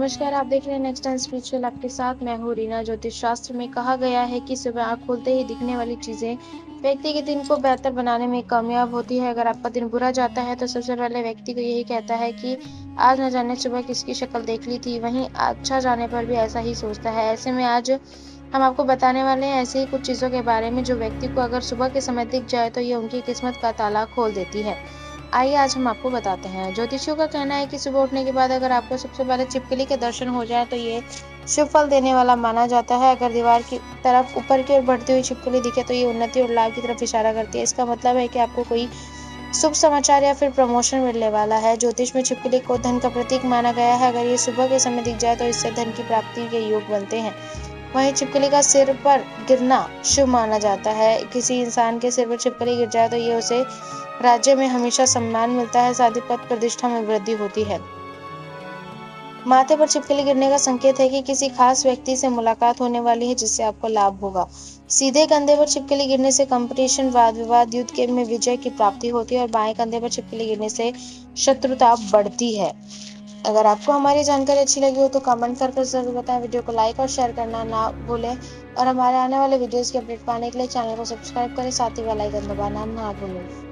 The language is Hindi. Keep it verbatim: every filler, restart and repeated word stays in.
नमस्कार, आप देख रहे हैं नेक्स्ट टाइम स्पिरिचुअल। आपके साथ मैं हूँ रीना। ज्योतिष शास्त्र में कहा गया है कि सुबह आँख खुलते ही दिखने वाली चीजें व्यक्ति के दिन को बेहतर बनाने में कामयाब होती है। अगर आपका दिन बुरा जाता है तो सबसे पहले व्यक्ति को यही कहता है कि आज न जाने सुबह किसकी शक्ल देख ली थी, वहीं अच्छा जाने पर भी ऐसा ही सोचता है। ऐसे में आज हम आपको बताने वाले हैं ऐसे ही कुछ चीजों के बारे में जो व्यक्ति को अगर सुबह के समय दिख जाए तो ये उनकी किस्मत का ताला खोल देती है। आइए आज हम आपको बताते हैं। ज्योतिषियों का कहना है कि सुबह उठने के बाद अगर आपको सबसे पहले छिपकली के दर्शन हो जाए तो ये शुभ फल देने वाला माना जाता है। अगर दीवार की तरफ ऊपर की ओर बढ़ती हुई छिपकली दिखे तो ये उन्नति और लाभ की तरफ इशारा करती है। इसका मतलब है कि आपको कोई शुभ समाचार या फिर प्रमोशन मिलने वाला है। ज्योतिष में छिपकली को धन का प्रतीक माना गया है। अगर ये सुबह के समय दिख जाए तो इससे धन की प्राप्ति के योग बनते हैं। वहीं छिपकली का सिर पर गिरना शुभ माना जाता है। किसी इंसान के सिर पर छिपकली गिर जाए तो ये उसे राज्य में हमेशा सम्मान मिलता है, साथ ही पद प्रतिष्ठा में वृद्धि होती है। माथे पर छिपकली गिरने का संकेत है कि किसी खास व्यक्ति से मुलाकात होने वाली है जिससे आपको लाभ होगा। सीधे कंधे पर छिपकली गिरने से कंपटीशन, वाद विवाद, युद्ध के में विजय की प्राप्ति होती है और बाएं कंधे पर छिपकली गिरने से शत्रुता बढ़ती है। अगर आपको हमारी जानकारी अच्छी लगी हो तो कमेंट कर कर जरूर बताएं। वीडियो को लाइक और शेयर करना ना भूलें और हमारे आने वाले वीडियोस की अपडेट पाने के लिए चैनल को सब्सक्राइब करें, साथ ही बेल आइकन दबाना ना भूलें।